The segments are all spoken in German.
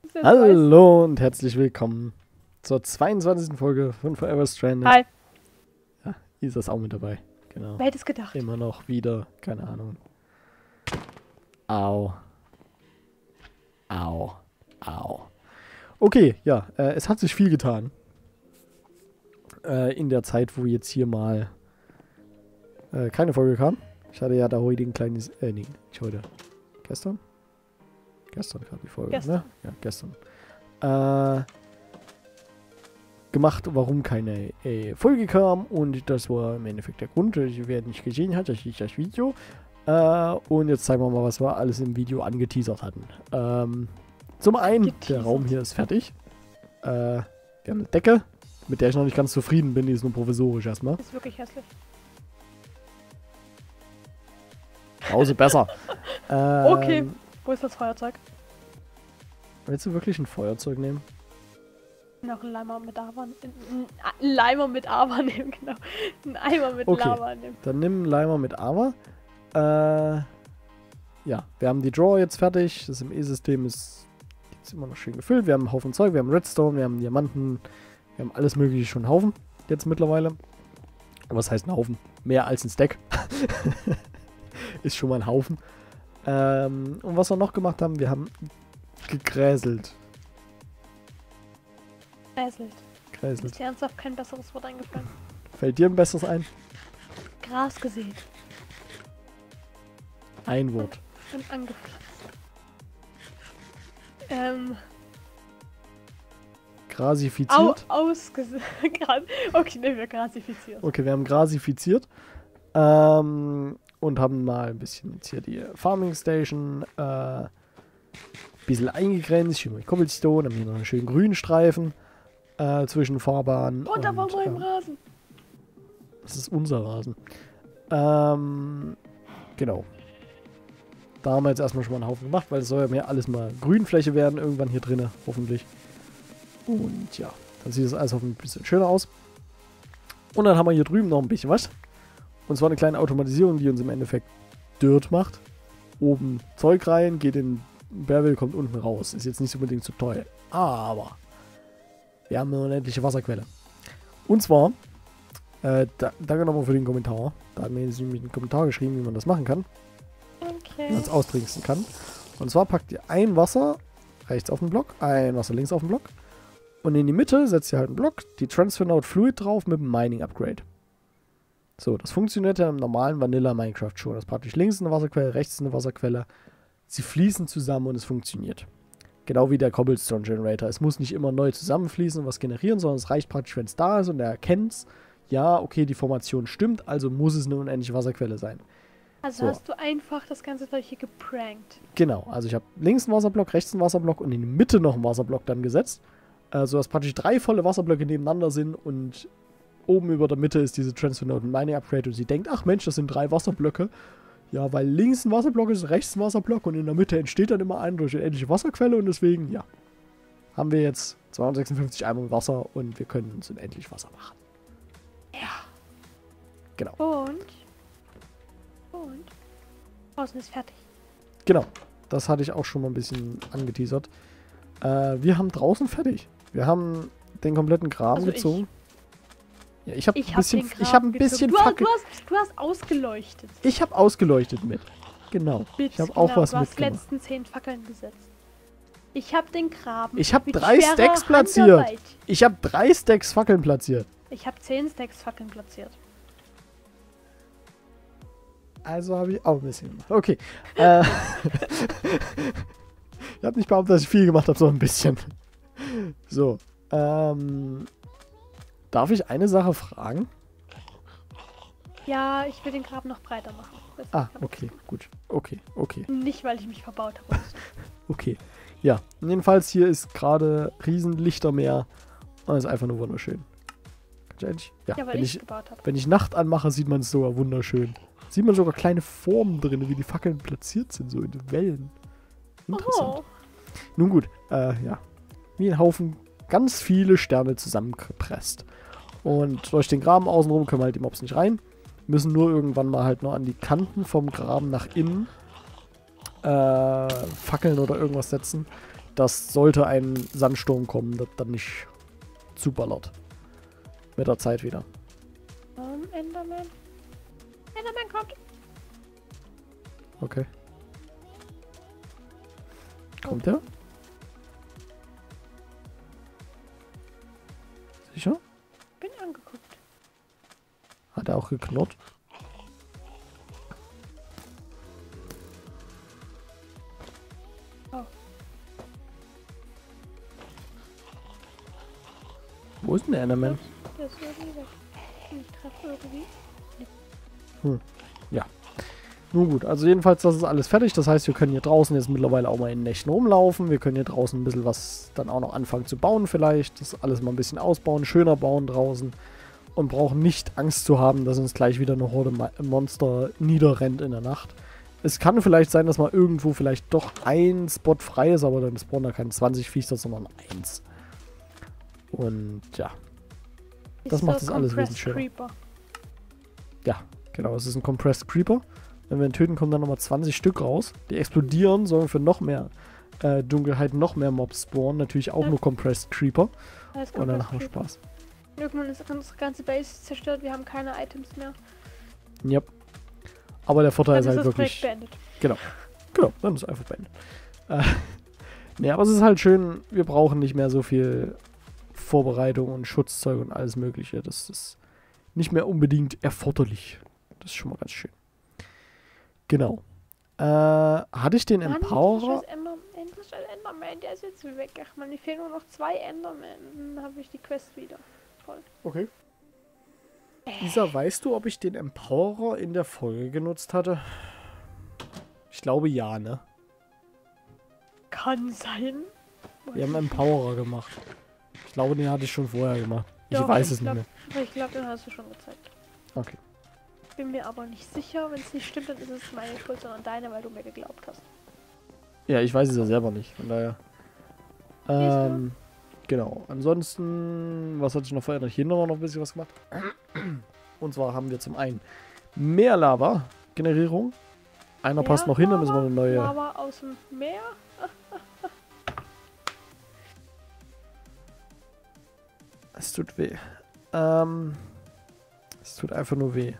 Hallo und herzlich willkommen zur 22. Folge von Forever Stranded. Hi. Ja, Isa ist auch mit dabei. Genau. Wer hätte es gedacht? Immer noch wieder, keine Ahnung. Au. Au. Au. Okay, ja, es hat sich viel getan. In der Zeit, wo jetzt hier mal keine Folge kam. Ich hatte ja da heute ein kleines, nee, nicht heute. Gestern? Gestern kam die Folge, Gestern. ne? Ja, gestern. Gemacht, warum keine Folge kam. Und das war im Endeffekt der Grund. Wer nicht gesehen hat, das ist das Video. Und jetzt zeigen wir mal, was wir alles im Video angeteasert hatten. Zum einen, der Raum hier ist fertig. Wir haben eine Decke, mit der ich noch nicht ganz zufrieden bin. Die ist nur provisorisch erstmal. Ist wirklich hässlich. Hause besser. Okay. Wo ist das Feuerzeug? Willst du wirklich ein Feuerzeug nehmen? Noch einen Leimer mit Lava. Einen Leimer mit Lava nehmen, genau. Einen Eimer mit Okay. Lava nehmen. Dann nimm einen Leimer mit Ava. Ja, wir haben die Drawer jetzt fertig. Das ME-System ist jetzt immer noch schön gefüllt. Wir haben einen Haufen Zeug. Wir haben Redstone, wir haben Diamanten. Wir haben alles mögliche schon einen Haufen. Jetzt mittlerweile. Und was heißt ein Haufen? Mehr als ein Stack. Ist schon mal ein Haufen. Und was wir noch gemacht haben, wir haben gegräselt. Hässlich. Gräselt. Ist dir ernsthaft kein besseres Wort eingefallen? Fällt dir ein besseres ein? Gras gesehen. Ein Wort. Und angepflanzt. Grasifiziert. Ausgesehen. Okay, nehmen wir grasifiziert. Okay, wir haben grasifiziert. Und haben mal ein bisschen jetzt hier die Farming Station bisschen eingegrenzt. Schön mit Cobblestone. Haben hier noch einen schönen grünen Streifen zwischen Fahrbahn. Und da war mein Rasen. Das ist unser Rasen. Genau. Da haben wir jetzt erstmal schon mal einen Haufen gemacht, weil es soll ja mehr alles mal Grünfläche werden irgendwann hier drinnen, hoffentlich. Und ja, dann sieht das alles hoffentlich ein bisschen schöner aus. Und dann haben wir hier drüben noch ein bisschen was. Und zwar eine kleine Automatisierung, die uns im Endeffekt Dirt macht. Oben Zeug rein, geht in Barrel, kommt unten raus. Ist jetzt nicht unbedingt zu teuer. Aber wir haben eine unendliche Wasserquelle. Und zwar, danke nochmal für den Kommentar. Da hat mir jetzt nämlich einen Kommentar geschrieben, wie man das machen kann. Wie man Okay. es austrinken kann. Und zwar packt ihr ein Wasser rechts auf den Block, ein Wasser links auf den Block. Und in die Mitte setzt ihr halt einen Block, die Transfer Node Fluid drauf mit dem Mining Upgrade. So, das funktioniert ja im normalen Vanilla Minecraft schon. Das ist praktisch links eine Wasserquelle, rechts eine Wasserquelle. Sie fließen zusammen und es funktioniert. Genau wie der Cobblestone Generator. Es muss nicht immer neu zusammenfließen und was generieren, sondern es reicht praktisch, wenn es da ist und er erkennt es. Ja, okay, die Formation stimmt, also muss es eine unendliche Wasserquelle sein. Also So. hast du einfach das ganze Zeug hier geprankt. Genau, also ich habe links einen Wasserblock, rechts einen Wasserblock und in die Mitte noch einen Wasserblock dann gesetzt. Sodass praktisch 3 volle Wasserblöcke nebeneinander sind und oben über der Mitte ist diese Transfer Node und Mining Upgrade und sie denkt, ach Mensch, das sind 3 Wasserblöcke. Ja, weil links ein Wasserblock ist, rechts ein Wasserblock und in der Mitte entsteht dann immer eine durch eine endliche Wasserquelle und deswegen, ja, haben wir jetzt 256 Eimer Wasser und wir können uns unendlich Wasser machen. Ja. Genau. Und? Draußen ist fertig. Genau, das hatte ich auch schon mal ein bisschen angeteasert. Wir haben draußen fertig. Wir haben den kompletten Graben Also gezogen. Ja, ich habe ein Ich bisschen, den ich habe ein Graben bisschen gezogen. Fackel. Du hast ausgeleuchtet. Ich habe ausgeleuchtet mit. Genau. Ich habe auch was Du hast die mitgemacht. letzten 10 Fackeln gesetzt. Ich habe den Graben. Ich habe mit 3 schwerer Stacks platziert. Handarbeit. Ich habe 3 Stacks Fackeln platziert. Ich habe 10 Stacks Fackeln platziert. Also habe ich auch ein bisschen gemacht. Okay. Ich habe nicht behauptet, dass ich viel gemacht habe, sondern ein bisschen. So. Darf ich eine Sache fragen? Ja, ich will den Graben noch breiter machen. Deswegen Ah, hab ich okay, das gut. Okay. gemacht. Nicht, weil ich mich verbaut habe. oder so. Okay. Ja, jedenfalls hier ist gerade Riesenlichtermeer und es ist einfach nur wunderschön. Kannst du endlich? Ja, Ja, weil wenn ich ich, gebaut habe. wenn ich Nacht anmache, sieht man es sogar wunderschön. Sieht man sogar kleine Formen drin, wie die Fackeln platziert sind, so in den Wellen. Interessant. Oh, Nun gut, ja. Wie ein Haufen ganz viele Sterne zusammengepresst. Und durch den Graben außenrum können halt die Mobs nicht rein. Müssen nur irgendwann mal halt noch an die Kanten vom Graben nach innen Fackeln oder irgendwas setzen, dass sollte ein Sandsturm kommen, das dann nicht zuballert. Mit der Zeit wieder. Enderman. Enderman kommt. Okay. Kommt der? Sicher? Bin angeguckt. Hat er auch geknurrt? Oh. Wo ist denn der Enderman? Der ist irgendwie weg. Ich treffe irgendwie. Ja. Nun gut, also jedenfalls, das ist alles fertig. Das heißt, wir können hier draußen jetzt mittlerweile auch mal in Nächten rumlaufen. Wir können hier draußen ein bisschen was dann auch noch anfangen zu bauen vielleicht. Das alles mal ein bisschen ausbauen, schöner bauen draußen. Und brauchen nicht Angst zu haben, dass uns gleich wieder eine Horde Monster niederrennt in der Nacht. Es kann vielleicht sein, dass mal irgendwo vielleicht doch ein Spot frei ist, aber dann spawnen da keine 20 Viecher, sondern 1. Und ja. Das macht das alles wesentlich schöner. Creeper. Ja, genau. Es ist ein Compressed Creeper. Wenn wir ihn töten, kommen dann nochmal 20 Stück raus. Die explodieren, sorgen für noch mehr Dunkelheit, noch mehr Mobs spawnen. Natürlich auch nur Compressed Creeper. Und dann haben wir Spaß. Irgendwann ist unsere ganze Base zerstört. Wir haben keine Items mehr. Ja. Aber der Vorteil Dann ist halt das wirklich... Projekt beendet. Genau, dann ist es einfach beendet. Nee, aber es ist halt schön, wir brauchen nicht mehr so viel Vorbereitung und Schutzzeug und alles mögliche. Das ist nicht mehr unbedingt erforderlich. Das ist schon mal ganz schön. Genau. Hatte ich den Empowerer? Endlich ein Enderman, der ist jetzt weg. Ach man, mir fehlen nur noch 2 Endermen. Dann habe ich die Quest wieder. Voll. Okay. Isa, weißt du, ob ich den Empowerer in der Folge genutzt hatte? Ich glaube ja, ne? Kann sein. Wir haben Empowerer gemacht. Ich glaube, den hatte ich schon vorher gemacht. Ich Doch, weiß es nicht mehr. Ich glaube, den hast du schon gezeigt. Okay. Bin mir aber nicht sicher. Wenn es nicht stimmt, dann ist es meine Schuld, sondern deine, weil du mir geglaubt hast. Ja, ich weiß es ja selber nicht. Von daher. Genau. Ansonsten, was hat sich noch verändert? Hier haben wir noch ein bisschen was gemacht. Und zwar haben wir zum einen mehr Lava-Generierung. Einer passt noch hin, dann müssen wir eine neue... Lava aus dem Meer? Es tut weh. Es tut einfach nur weh.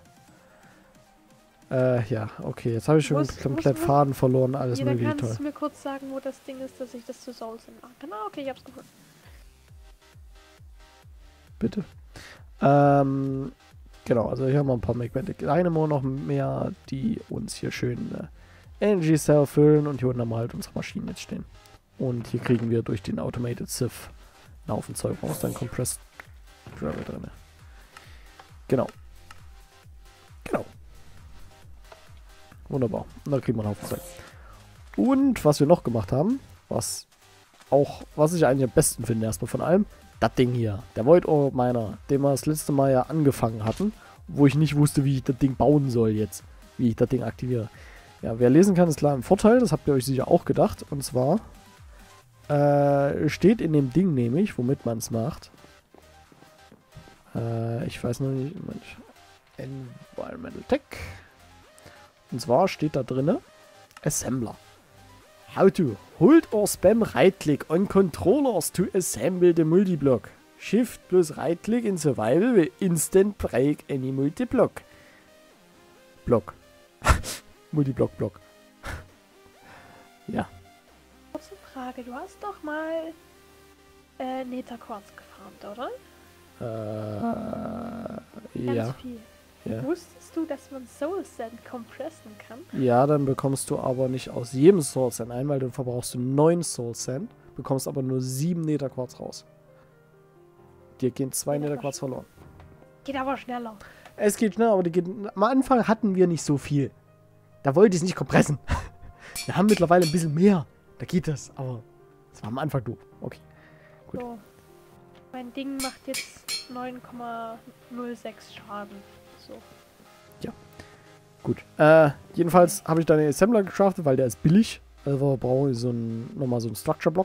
Ja, okay. Jetzt habe ich schon komplett Faden verloren. Alles mögliche. Dann kannst Toll. du mir kurz sagen, wo das Ding ist, dass ich das zu Souls mache. Genau, okay, ich hab's gefunden. Bitte. Genau, also hier haben wir ein paar Magnetic Dynamo noch mehr, die uns hier schön Energy Cell füllen. Und hier unten haben wir halt unsere Maschinen jetzt stehen. Und hier kriegen wir durch den Automated Sieve einen Haufen Zeug raus. Dann Compressed Gravel drin. Genau. Genau. Wunderbar. Und dann kriegen wir einen Haufen Zeug. Und was wir noch gemacht haben, was ich eigentlich am besten finde erstmal von allem, das Ding hier. Der Void Orb Miner, den wir das letzte Mal ja angefangen hatten, wo ich nicht wusste, wie ich das Ding bauen soll jetzt. Wie ich das Ding aktiviere. Ja, wer lesen kann, ist klar ein Vorteil. Das habt ihr euch sicher auch gedacht. Und zwar steht in dem Ding nämlich, womit man es macht. Ich weiß noch nicht. Environmental Tech. Und zwar steht da drinne Assembler. How to hold or spam right click on controllers to assemble the multiblock. Shift plus right click in survival will instant break any multiblock. Block. Multiblock Block. Ja. Kurze Frage, du hast doch mal Netherquarz gefarmt, oder? Ja. Ganz viel. Ja. Wusstest du, dass man Soul Sand compressen kann? Ja, dann bekommst du aber nicht aus jedem Soul Sand ein, weil dann verbrauchst du 9 Soul Sand, bekommst aber nur 7 Netherquarz raus. Dir gehen 2 Netherquarz verloren. Geht aber schneller. Es geht schnell, aber am Anfang hatten wir nicht so viel. Da wollte ich es nicht kompressen. Wir haben mittlerweile ein bisschen mehr. Da geht das, aber das war am Anfang doof. Okay, gut. So. Mein Ding macht jetzt 9,06 Schaden. So. Ja, gut. Jedenfalls habe ich da den Assembler gecraftet, weil der ist billig. Also brauche ich nochmal so einen Structure-Block.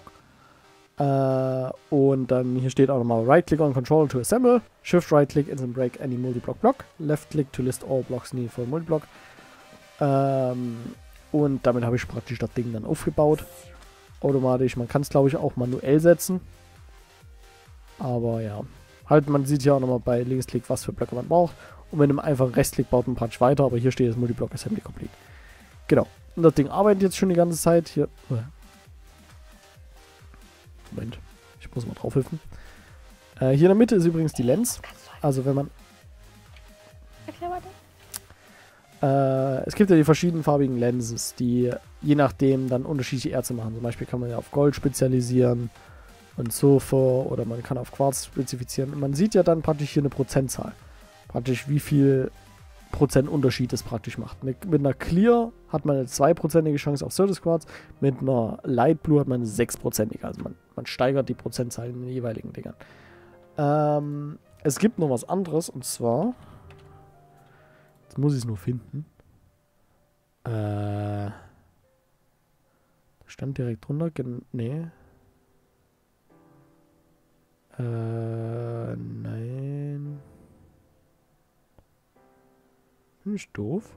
Und dann hier steht auch nochmal Right-Click on Controller to assemble. Shift-Right-Click instant break any multi-block block. Left-Click to list all blocks needed for a multi-block. Und damit habe ich praktisch das Ding dann aufgebaut. automatisch. Man kann es, glaube ich, auch manuell setzen. Aber ja. Halt, man sieht ja auch nochmal bei Linksklick, was für Blöcke man braucht. Und mit einem einfachen Rechtsklick baut man praktisch weiter. Aber hier steht das Multiblock Assembly Complete. Genau. Und das Ding arbeitet jetzt schon die ganze Zeit. Hier. Moment. Ich muss mal drauf hüpfen. Hier in der Mitte ist übrigens die Lens. Also wenn man... Erklär weiter. Es gibt ja die verschiedenfarbigen Lenses, die je nachdem dann unterschiedliche Erze machen. Zum Beispiel kann man ja auf Gold spezialisieren und Sulfur oder man kann auf Quarz spezifizieren. Und man sieht ja dann praktisch hier eine Prozentzahl. Praktisch wie viel Prozent Unterschied es praktisch macht. Mit einer Clear hat man eine 2%ige Chance auf Certus Quarz, mit einer Light Blue hat man eine 6%ige. Also man steigert die Prozentzahl in den jeweiligen Dingern. Es gibt noch was anderes und zwar... Jetzt muss ich es nur finden. Stand direkt drunter. Nee. Nein. Bin ich doof?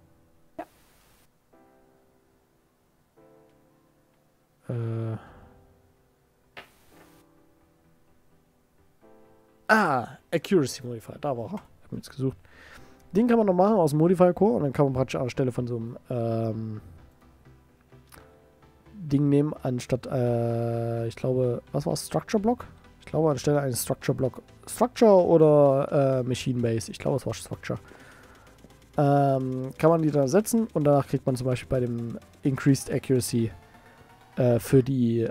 Ja. Accuracy Modifier. Da war er. Ich habe jetzt gesucht. Den kann man noch machen aus dem Modifier Core und dann kann man praktisch anstelle von so einem Ding nehmen, anstatt, ich glaube, was war es? Structure Block? Ich glaube, anstelle eines Structure Block. Structure oder Machine Base. Ich glaube, es war Structure. Kann man die da setzen und danach kriegt man zum Beispiel bei dem Increased Accuracy für die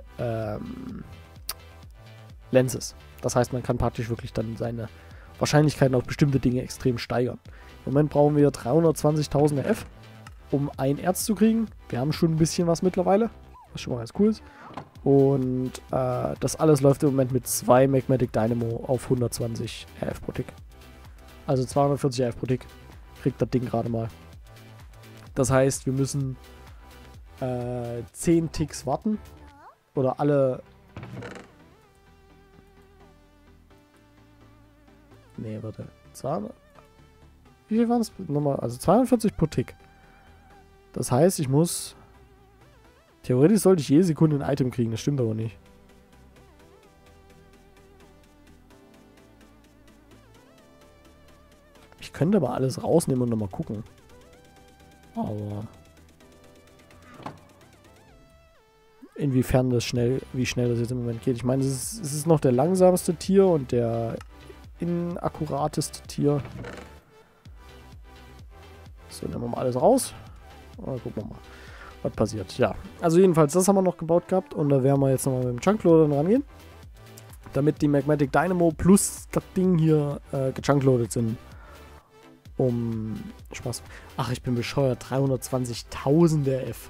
Lenses. Das heißt, man kann praktisch wirklich dann seine Wahrscheinlichkeiten auf bestimmte Dinge extrem steigern. Im Moment brauchen wir 320.000 F, um ein Erz zu kriegen. Wir haben schon ein bisschen was mittlerweile, was schon mal ganz cool ist. Und das alles läuft im Moment mit 2 Magmatic Dynamo auf 120 RF pro Tick. Also 240 RF pro Tick kriegt das Ding gerade mal. Das heißt, wir müssen 10 Ticks warten. Oder alle... Nee, warte. Wie viel waren es nochmal? Also 42 pro Tick. Das heißt, ich muss... Theoretisch sollte ich jede Sekunde ein Item kriegen. Das stimmt aber nicht. Ich könnte aber alles rausnehmen und nochmal gucken. Aber... Inwiefern das wie schnell das jetzt im Moment geht. Ich meine, es ist noch der langsamste Tier und der inakkurateste Tier. So, nehmen wir mal alles raus. Und gucken wir mal, was passiert. Ja, also jedenfalls, das haben wir noch gebaut gehabt. Und da werden wir jetzt nochmal mit dem Chunkloader rangehen. Damit die Magmatic Dynamo plus das Ding hier gechunkloadet sind. Spaß. Ach, ich bin bescheuert. 320.000 RF.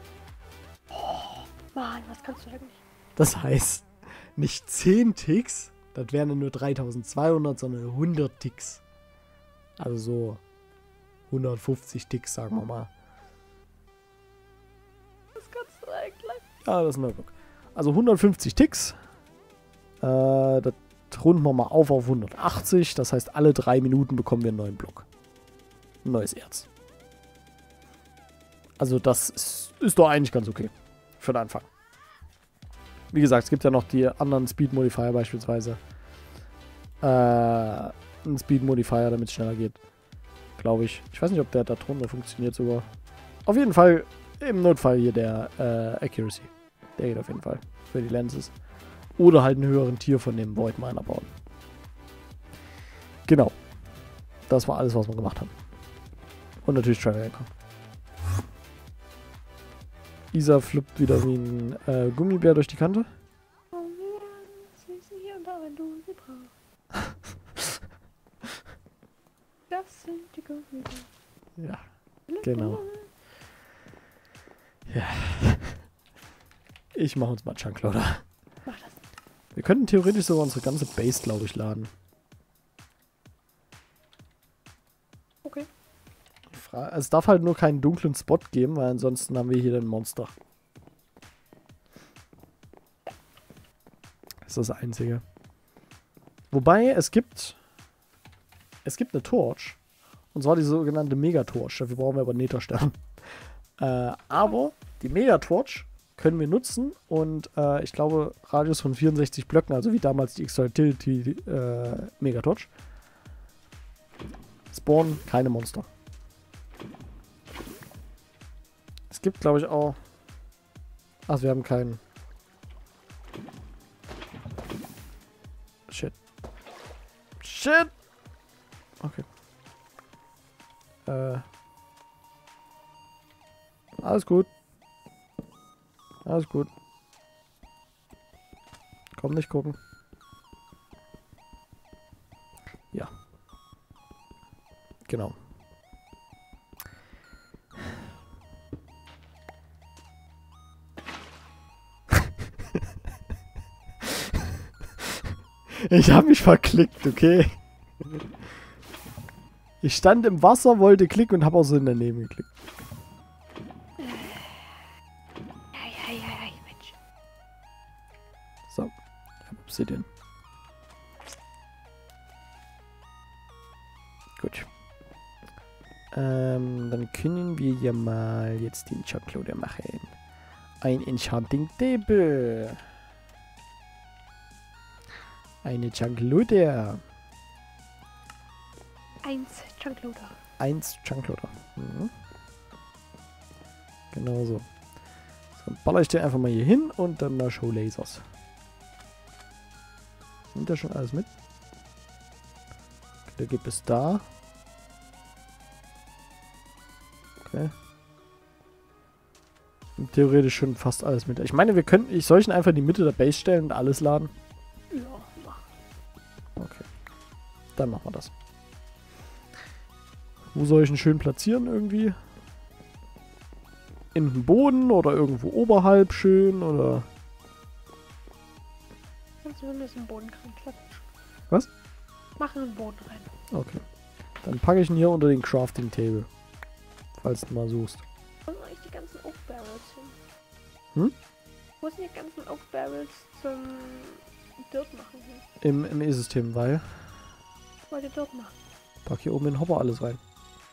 Mann, was kannst du eigentlich? Das heißt, nicht 10 Ticks, das wären nur 3200, sondern 100 Ticks. Also so 150 Ticks, sagen wir mal. Was kannst du eigentlich? Ja, das ist ein Notebook. Also 150 Ticks. Das runden wir mal auf 180. Das heißt, alle 3 Minuten bekommen wir einen neuen Block. Ein neues Erz. Also das ist doch eigentlich ganz okay. Für den Anfang. Wie gesagt, es gibt ja noch die anderen Speed Modifier beispielsweise. Ein Speed Modifier, damit es schneller geht. Glaube ich. Ich weiß nicht, ob der da drunter funktioniert sogar. Auf jeden Fall im Notfall hier der Accuracy. Der geht auf jeden Fall für die Lenses. Oder halt einen höheren Tier von dem Void Miner bauen. Genau. Das war alles, was wir gemacht haben. Und natürlich Travel Anchor. Isa flippt wieder wie ein Gummibär durch die Kante. Das sind die Gummibär. Ja, genau. Ja. Ich mache uns mal Chunkloader. Mach das. Wir könnten theoretisch sogar unsere ganze Base, glaube ich, laden. Okay. Also es darf halt nur keinen dunklen Spot geben, weil ansonsten haben wir hier den Monster. Das ist das Einzige. Wobei, es gibt eine Torch. Und zwar die sogenannte Megatorch. Dafür brauchen wir aber Netherstern. Aber die Megatorch können wir nutzen und ich glaube Radius von 64 Blöcken, also wie damals die X-Utility Megatorch. Spawnen keine Monster. Es gibt, glaube ich, auch... Ach, wir haben keinen... Shit. Shit! Okay. Alles gut. Alles gut. Komm, nicht gucken. Ja. Genau. Ich habe mich verklickt, okay? Ich stand im Wasser, wollte klicken und habe auch so daneben geklickt. Mensch. So. Ich habe Obsidian. Gut. Dann können wir ja mal jetzt den Chunkloader machen. Ein Enchanting Table. Eine Chunkloader. 1 Chunkloader. 1 Chunkloader. Mhm. Genau so. So, dann baller ich den einfach mal hier hin und dann mal Show Lasers. Nimmt der schon alles mit? Okay, der geht bis da. Okay. Und theoretisch schon fast alles mit. Ich meine, ich soll ihn einfach in die Mitte der Base stellen und alles laden. Ja, mach. Okay. Dann machen wir das. Wo soll ich ihn schön platzieren irgendwie? In den Boden oder irgendwo oberhalb schön oder... Kannst du mindestens einen Boden kriegen. Was? Mach einen Boden rein. Okay. Dann packe ich ihn hier unter den Crafting Table. Falls du mal suchst. Wo sind eigentlich die ganzen Oak Barrels hin? Hm? Wo sind die ganzen Oak Barrels zum Dirt machen hin? Im E-System, weil... Ich wollte Dirt machen. Pack hier oben in den Hopper alles rein.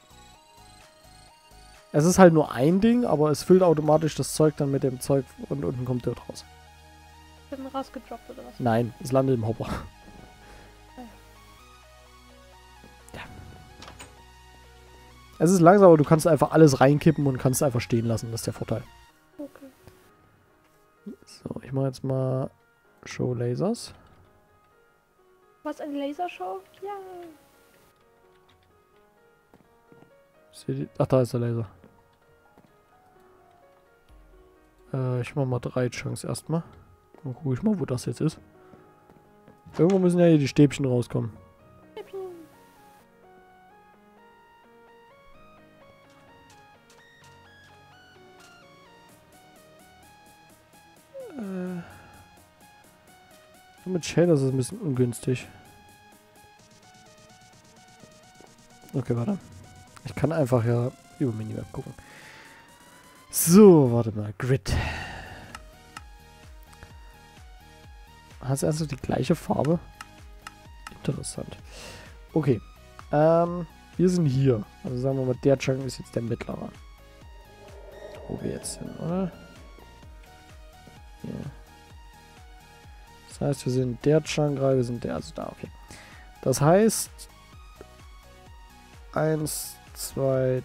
Es ist halt nur ein Ding, aber es füllt automatisch das Zeug dann mit dem Zeug und unten kommt Dirt raus. Wird rausgedroppt oder was? Nein, es landet im Hopper. Ja. Es ist langsam, aber du kannst einfach alles reinkippen und kannst es einfach stehen lassen. Das ist der Vorteil. Okay. So, ich mache jetzt mal Show Lasers. Was, eine Lasershow? Ja. Ach, da ist der Laser. Ich mach mal 3 Chunks erstmal. Dann gucke ich mal, wo das jetzt ist. Irgendwo müssen ja hier die Stäbchen rauskommen. Mit Shaders ist es ein bisschen ungünstig. Okay, warte. Ich kann einfach ja über Minimap gucken. So, warte mal. Grid. Hast du also die gleiche Farbe? Interessant. Okay. Wir sind hier. Also sagen wir mal, der Chunk ist jetzt der mittlere. Wo wir jetzt sind, oder? Hier. Das heißt, wir sind der Chunk gerade, wir sind der, also da, okay. Das heißt, 1, 2,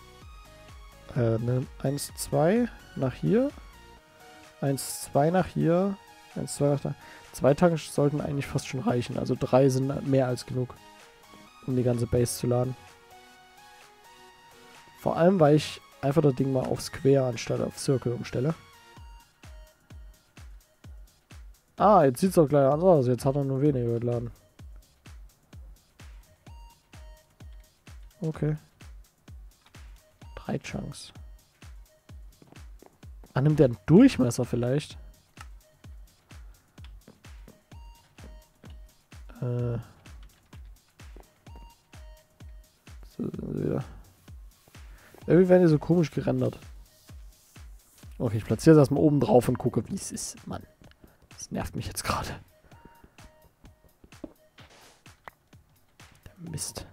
1, 2 nach hier, 1, 2 nach hier, 1, 2 nach da. 2 Tanks sollten eigentlich fast schon reichen, also 3 sind mehr als genug, um die ganze Base zu laden. Vor allem, weil ich einfach das Ding mal auf Square anstatt auf Circle umstelle. Ah, jetzt sieht es auch gleich anders aus. Jetzt hat er nur weniger geladen. Okay. 3 Chunks. Ah, nimmt der einen Durchmesser vielleicht? So sind sie wieder. Irgendwie werden die so komisch gerendert. Okay, ich platziere das mal oben drauf und gucke, wie es ist. Mann. Das nervt mich jetzt gerade. Der Mist.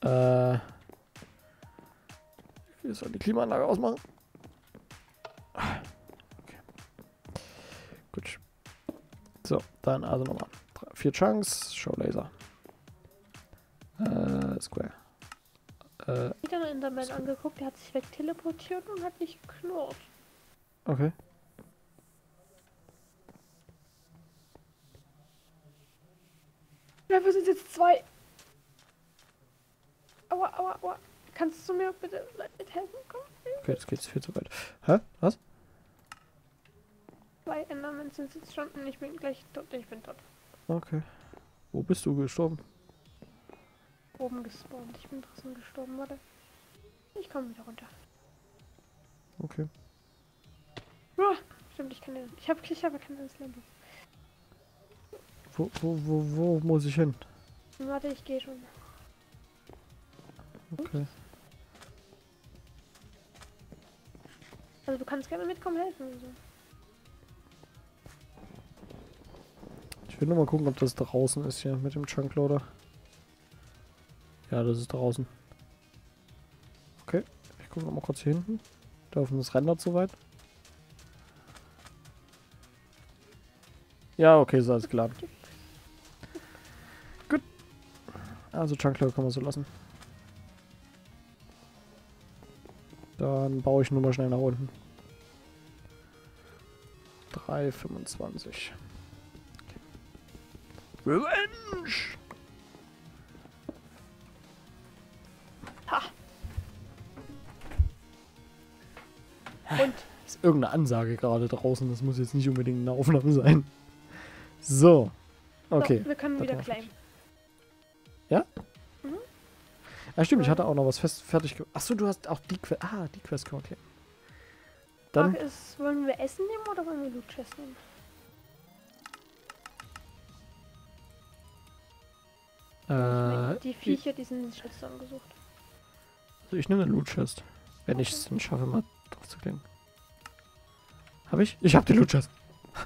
Wir sollen die Klimaanlage ausmachen. So, dann also nochmal. 4 Chunks, Show Laser. Square. Wieder einen Enderman angeguckt, der hat sich wegteleportiert und hat nicht geknurrt. Okay. Ja, wir sind jetzt 2. Aua, aua, aua. Kannst du mir bitte helfen? Komm. Okay, jetzt geht's viel zu weit. Hä? Was? 2 Endermen sind jetzt schon und ich bin gleich tot. Ich bin tot. Okay. Wo bist du gestorben? Oben gespawnt. Ich bin draußen gestorben, warte. Ich komme wieder runter. Okay. Stimmt, ich habe keine Slambo. Wo muss ich hin? Warte, ich gehe schon. Okay. Also du kannst gerne mitkommen helfen. Also. Ich will nur mal gucken, ob das draußen ist hier mit dem Chunkloader. Ja, das ist draußen. Okay, ich gucke noch mal kurz hier hinten. Da oben das rendert soweit. Ja, okay, ist alles klar. Gut. Also Chunkloader kann man so lassen. Dann baue ich nur mal schnell nach unten. 3,25. Okay. Revenge! Ha! Und? Ist irgendeine Ansage gerade draußen. Das muss jetzt nicht unbedingt eine Aufnahme sein. So. Okay. So, wir können das wieder war's. claimen. Ja? Mhm. Ah, stimmt. Ich hatte auch noch was fertig. Achso, du hast auch die Quest. Ah, die Quest kann man claimen. Dann. Frage ist, wollen wir Essen nehmen oder wollen wir Loot Chest nehmen? Ich meine, die Viecher, die sind nicht zusammengesucht. Also ich nehme eine Loot Chest. Wenn ich es dann schaffe, mal drauf zu klicken. Hab ich? Ich hab die Loot Chest.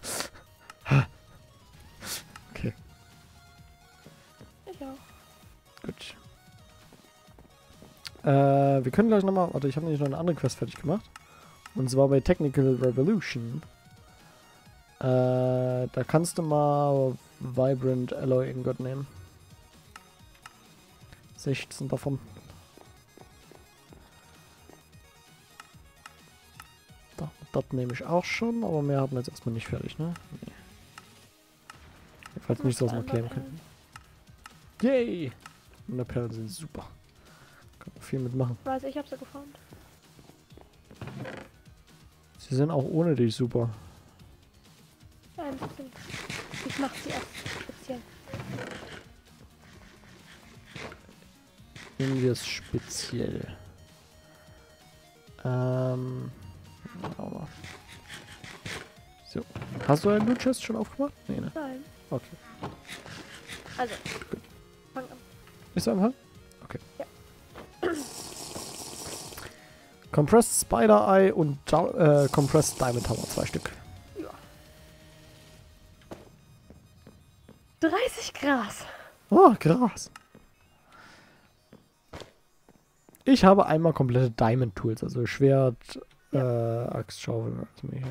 Okay, Ich auch. gut. Wir können gleich nochmal. Warte, ich habe nämlich noch eine andere Quest fertig gemacht. Und zwar bei Technical Revolution. Da kannst du mal Vibrant Alloy Ingot nehmen. 16 davon. Das nehme ich auch schon, aber mehr haben wir jetzt erstmal nicht fertig, ne? Nee. Jedenfalls nichts, was wir claimen könnten. Yay! Perlen sind super. Kann man viel mitmachen. Weiß, ich hab sie gefunden. Sie sind auch ohne dich super. Nein, bitte nicht. Ich mach sie erst speziell. Nehmen wir es speziell. Auch mal. So. Hast du einen Loot Chest schon aufgemacht? Nee, ne? Nein. Okay. Also, fang an. Ist er am Hang? Okay. Ja. Compressed Spider Eye und Compressed Diamond Tower, 2 Stück. Ja. 30 Gras. Oh, Gras. Ich habe einmal komplette Diamond Tools, also Schwert, Axt, Schaufel, alles mögliche.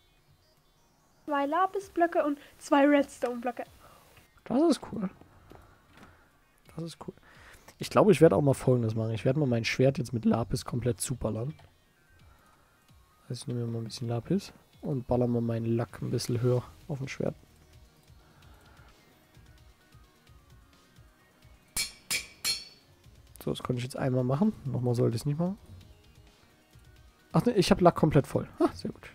2 Lapis-Blöcke und 2 Redstone-Blöcke. Das ist cool. Das ist cool. Ich glaube, ich werde auch mal Folgendes machen. Ich werde mal mein Schwert jetzt mit Lapis komplett zuballern. Also ich nehme mir mal ein bisschen Lapis und baller mal meinen Lack ein bisschen höher auf dem Schwert. So, das konnte ich jetzt einmal machen. Nochmal sollte ich es nicht machen. Ach ne, ich habe Lack komplett voll. Ah, sehr gut.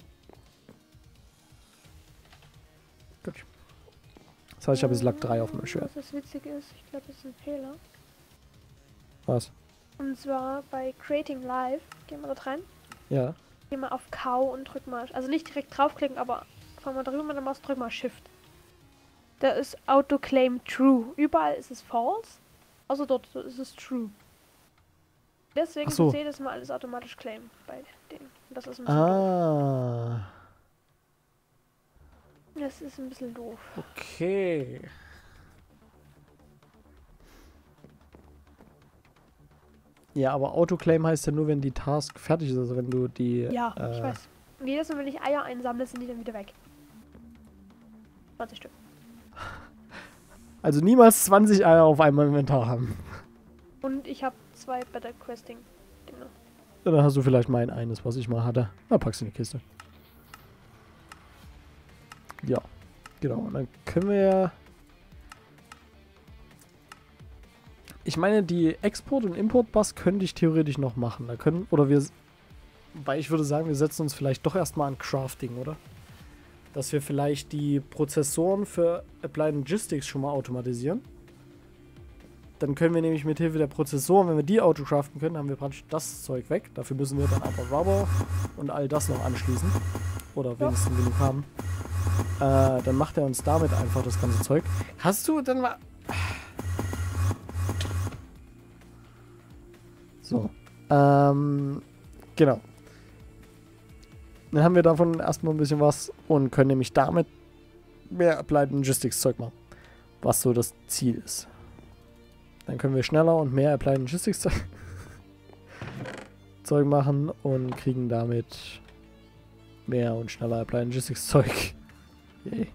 Gut. Das heißt, ich habe jetzt Lack 3 auf meinem Schwert. Was das Witzige ist, ich glaube, das ist ein Fehler. Was? Und zwar bei Creating Live, gehen wir dort rein, Ja. geh mal auf Cow und drück mal, also nicht direkt draufklicken, aber fahr mal drüber mit der Maus, drück mal Shift. Da ist Autoclaim True. Überall ist es False, also dort ist es True. Deswegen Ach so. wird jedes Mal alles automatisch claim bei denen. Und das ist ein bisschen Ah. doof. Das ist ein bisschen doof. Okay. Ja, aber Autoclaim heißt ja nur, wenn die Task fertig ist, also wenn du die... Ja, ich weiß. Und jedes Mal, wenn ich Eier einsammle, sind die dann wieder weg. 20 Stück. Also niemals 20 Eier auf einmal im Inventar haben. Und ich habe 2 Better Questing-Dinge. Ja, dann hast du vielleicht mein eines, was ich mal hatte. Na, packst du in die Kiste. Ja, genau. Und dann können wir ja... Ich meine, die Export- und Import-Bus könnte ich theoretisch noch machen. Da können... Oder wir... Weil ich würde sagen, wir setzen uns vielleicht doch erstmal an Crafting, oder? Dass wir vielleicht die Prozessoren für Applied Logistics schon mal automatisieren. Dann können wir nämlich mit Hilfe der Prozessoren, wenn wir die autocraften können, haben wir praktisch das Zeug weg. Dafür müssen wir dann aber Rubber und all das noch anschließen. Oder wenigstens genug haben. Dann macht er uns damit einfach das ganze Zeug. Hast du dann mal... So. Genau. Dann haben wir davon erstmal ein bisschen was und können nämlich damit mehr Applied Logistics Zeug machen. Was so das Ziel ist. Dann können wir schneller und mehr Applied Logistics Zeug machen und kriegen damit mehr und schneller Applied Logistics Zeug. Yay.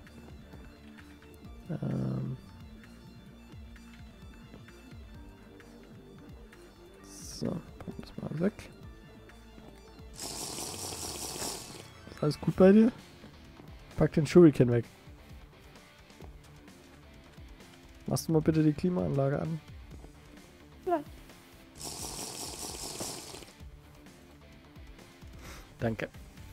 So, packen das mal weg. Ist alles gut bei dir? Pack den Shuriken weg. Machst du mal bitte die Klimaanlage an? Ja. Danke.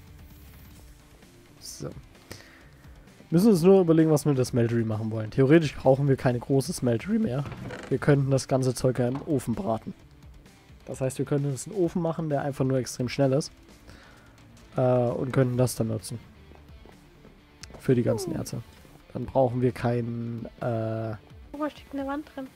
So. Müssen uns nur überlegen, was wir mit der Smeltery machen wollen. Theoretisch brauchen wir keine große Smeltery mehr. Wir könnten das ganze Zeug ja im Ofen braten. Das heißt, wir könnten uns einen Ofen machen, der einfach nur extrem schnell ist. Und könnten das dann nutzen. Für die ganzen Erze. Dann brauchen wir keinen... Wo steckt eine Wand drin?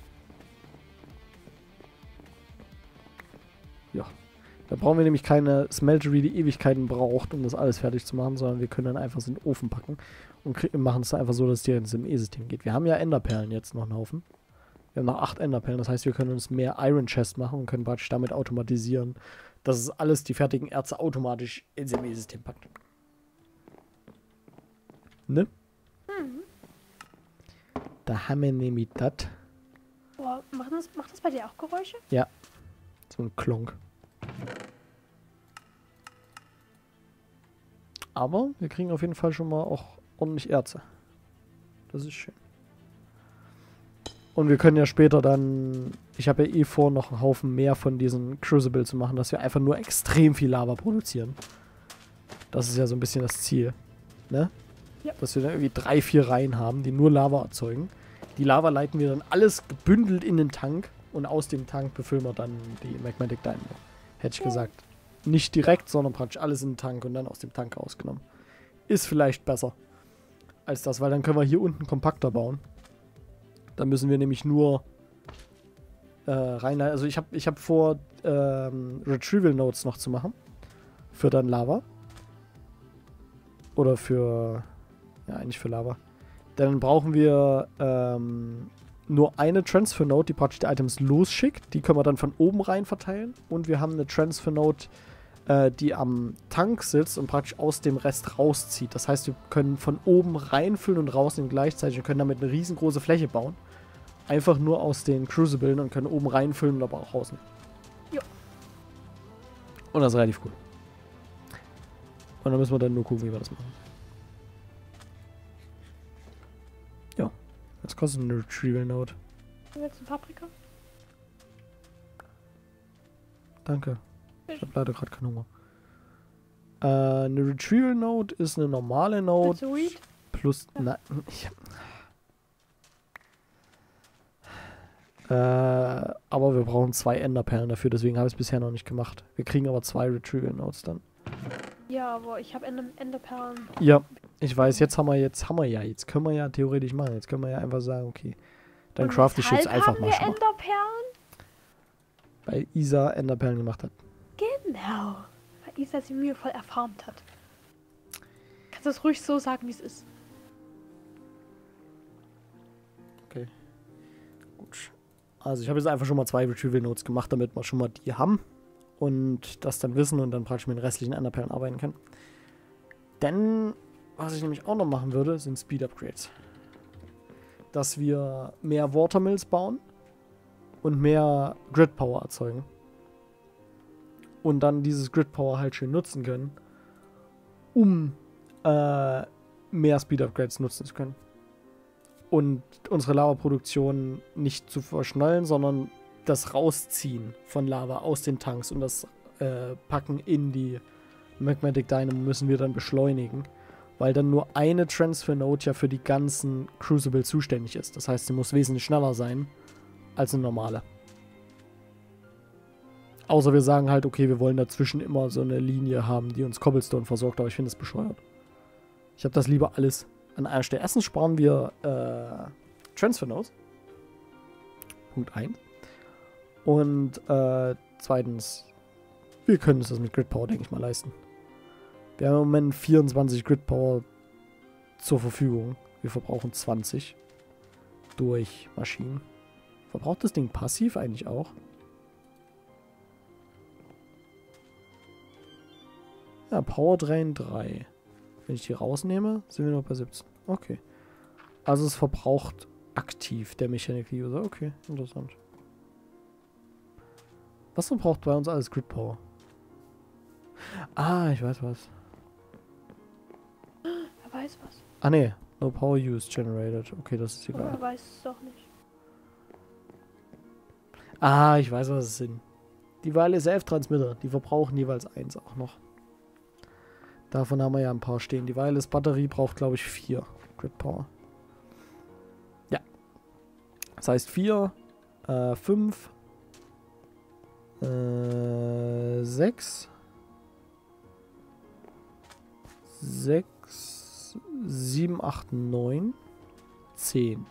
Ja. Da brauchen wir nämlich keine Smeltery, die Ewigkeiten braucht, um das alles fertig zu machen, sondern wir können dann einfach in den Ofen packen und machen es einfach so, dass es direkt ins ME-System geht. Wir haben ja Enderperlen jetzt noch einen Haufen. Wir haben noch 8 Enderperlen, das heißt, wir können uns mehr Iron Chest machen und können praktisch damit automatisieren, dass es alles die fertigen Erze automatisch ins ME-System packt. Ne? Mhm. Da haben wir nämlich das. Boah, macht das bei dir auch Geräusche? Ja. So ein Klonk. Aber wir kriegen auf jeden Fall schon mal auch ordentlich Erze. Das ist schön. Und wir können ja später dann... Ich habe ja eh vor, noch einen Haufen mehr von diesen Crucible zu machen, dass wir einfach nur extrem viel Lava produzieren. Das ist ja so ein bisschen das Ziel. Ne? Ja. Dass wir dann irgendwie 3, 4 Reihen haben, die nur Lava erzeugen. Die Lava leiten wir dann alles gebündelt in den Tank. Und aus dem Tank befüllen wir dann die Magmatic Dynamo. Hätte ich gesagt. Nicht direkt, sondern praktisch alles in den Tank und dann aus dem Tank rausgenommen. Ist vielleicht besser als das, weil dann können wir hier unten kompakter bauen. Da müssen wir nämlich nur rein... Also ich hab vor, Retrieval Nodes noch zu machen. Für dann Lava. Oder für... Ja, eigentlich für Lava. Dann brauchen wir nur eine Transfer Node, die praktisch die Items losschickt. Die können wir dann von oben rein verteilen. Und wir haben eine Transfer Node, die am Tank sitzt und praktisch aus dem Rest rauszieht. Das heißt, wir können von oben reinfüllen und rausnehmen gleichzeitig und können damit eine riesengroße Fläche bauen. Einfach nur aus den Cruciblen und können oben reinfüllen und aber auch rausnehmen. Jo. Und das ist relativ cool. Und dann müssen wir dann nur gucken, wie wir das machen. Ja. Das kostet eine Retrieval Node. Willst du Paprika? Danke. Ich habe leider gerade keinen Hunger. Eine Retrieval Node ist eine normale Node. Willst du Weed? Plus. Nein. Aber wir brauchen 2 Enderperlen dafür, deswegen habe ich es bisher noch nicht gemacht. Wir kriegen aber 2 Retrieval Nodes dann. Ja, aber ich habe Enderperlen. Ja, ich weiß, jetzt können wir ja theoretisch machen. Jetzt können wir ja einfach sagen, okay, dann Und craft ich jetzt weshalb einfach haben mal wir schon mal. Enderperlen? Weil Isa Enderperlen gemacht hat. Genau. Weil Isa sie mühevoll erfarmt hat. Kannst du es ruhig so sagen, wie es ist. Okay. Gut. Also ich habe jetzt einfach schon mal 2 Retrieval Nodes gemacht, damit wir schon mal die haben. Und das dann wissen und dann praktisch mit den restlichen Enderperlen arbeiten können. Dann was ich nämlich auch noch machen würde, sind Speed-Upgrades. Dass wir mehr Watermills bauen und mehr Grid-Power erzeugen. Und dann dieses Grid-Power halt schön nutzen können, um mehr Speed-Upgrades nutzen zu können. Und unsere Lava-Produktion nicht zu verschnallen, sondern das Rausziehen von Lava aus den Tanks und das Packen in die Magmatic Dynamo müssen wir dann beschleunigen, weil dann nur eine Transfer Node ja für die ganzen Crucible zuständig ist. Das heißt, sie muss wesentlich schneller sein als eine normale. Außer wir sagen halt, okay, wir wollen dazwischen immer so eine Linie haben, die uns Cobblestone versorgt, aber ich finde das bescheuert. Ich habe das lieber alles an einer Stelle. Erstens sparen wir Transfer Nodes. Punkt 1. Und zweitens, wir können uns das mit Grid Power, denke ich mal, leisten. Wir haben im Moment 24 Grid Power zur Verfügung. Wir verbrauchen 20 durch Maschinen. Verbraucht das Ding passiv eigentlich auch? Ja, Power Drain 3. Wenn ich die rausnehme, sind wir noch bei 17. Okay. Also es verbraucht aktiv der Mechanical User. Okay, interessant. Was verbraucht bei uns alles Grid Power? Ah, ich weiß was. Er weiß was. Ah ne, no power use generated. Okay, das ist Aber egal. er weiß es doch nicht. Ah, ich weiß, was es sind. Die Wireless Transmitter, die verbrauchen jeweils 1 auch noch. Davon haben wir ja ein paar stehen. Die Wireless Batterie braucht, glaube ich, 4 Grid Power. Ja. Das heißt 4, 5, 6, 7, 8, 9, 10.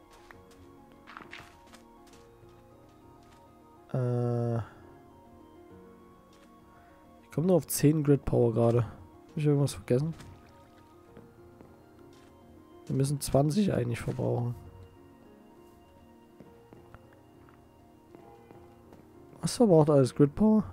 Ich komme nur auf 10 Grid Power gerade. Habe ich irgendwas vergessen? Wir müssen 20 eigentlich verbrauchen. Was verbraucht alles Grid Power?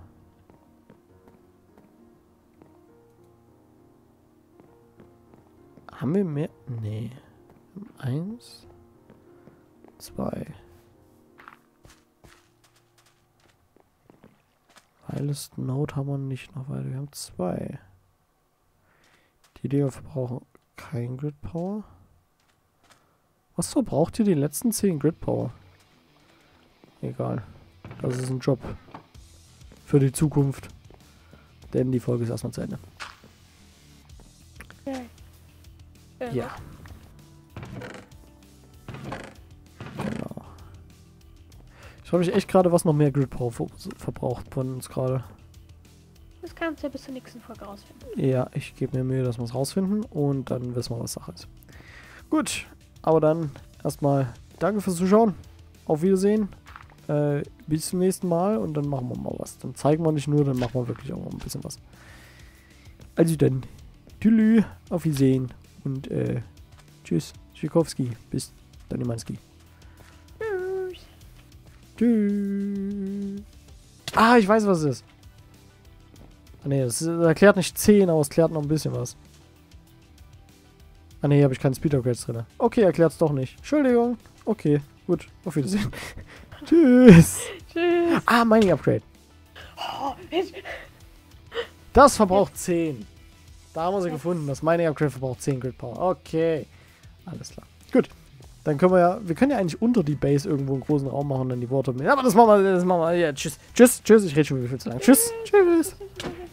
Haben wir mehr? Nee. 1, 2. Wireless Node haben wir nicht noch weiter. Wir haben 2. Die Dinger verbrauchen kein Grid Power. Was verbraucht ihr die letzten 10 Grid Power? Egal. Das ist ein Job. Für die Zukunft. Denn die Folge ist erstmal zu Ende. Ja. Genau. Ich frage mich echt gerade, was noch mehr Grid Power verbraucht von uns gerade. Das kannst du ja bis zur nächsten Folge rausfinden. Ja, ich gebe mir Mühe, dass wir es rausfinden und dann wissen wir, was Sache ist. Gut, aber dann erstmal danke fürs Zuschauen. Auf Wiedersehen. Bis zum nächsten Mal und dann machen wir mal was. Dann zeigen wir nicht nur, dann machen wir wirklich auch mal ein bisschen was. Also dann, tschüss, auf Wiedersehen und tschüss, Schikowski, bis dann Imanski. Tschüss. Tschüss. Ah, ich weiß, was es ist. Ah ne, das erklärt nicht 10, aber es klärt noch ein bisschen was. Ah ne, hier habe ich keine Speed-Upgrades drin. Okay, erklärt es doch nicht. Entschuldigung. Okay, gut, auf Wiedersehen. Tschüss. Tschüss. Ah, Mining Upgrade. Oh, Das verbraucht 10. Da haben wir sie gefunden. Das Mining Upgrade verbraucht 10 Grid Power. Okay. Alles klar. Gut. Dann können wir können ja eigentlich unter die Base irgendwo einen großen Raum machen und dann die Water. Aber das machen wir. Ja, tschüss. Tschüss. Tschüss. Ich rede schon wieder viel zu lang. Tschüss. Tschüss.